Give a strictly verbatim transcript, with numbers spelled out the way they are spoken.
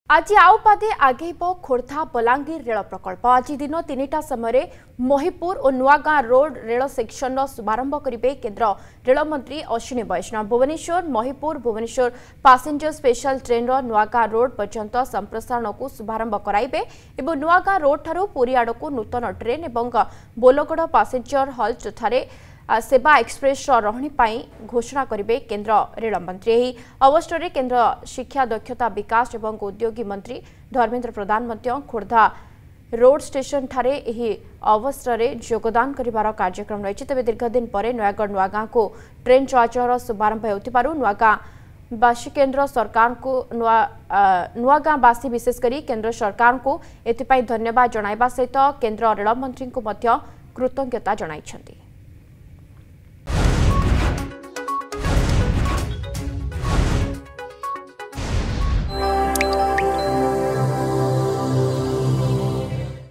आज आउ पादे आगेब खोर्धा बलांगीर रेल प्रकल्प। आज दिन तीनटा समय महिपुर और नुआगां रोड रेल सेक्शन शुभारंभ करेंगे केन्द्र रेल मंत्री Ashwini Vaishnaw. Bhubaneswar Mahipur Bhubaneswar passenger special train Nuagaon road पर्यंत संप्रसारण को शुभारंभ कराइबे एवं नुआगां रोड ठारू पुरी आड़ को नूतन ट्रेन एवं बोलगड़ पैसेंजर हल्ट ठारे सेवा एक्सप्रेस रही घोषणा करेंगे केन्द्र रेल मंत्री। यही अवसर में केन्द्र शिक्षा दक्षता विकास एवं उद्योगी मंत्री धर्मेन्द्र प्रधान खोर्धा रोड स्टेशन ठारे यही अवसर में योगदान कर कार्यक्रम रही। तेज दीर्घ दिन पर नयागढ़ नुआगां को ट्रेन चलाचल शुभारंभ हो नुआगां बासी केन्द्र सरकार को नुआगांवासी विशेषकर केन्द्र सरकार को एथिपाई धन्यवाद जणाइबा सहित केन्द्र रेल मंत्री को कृतज्ञता जणाइछन्ति।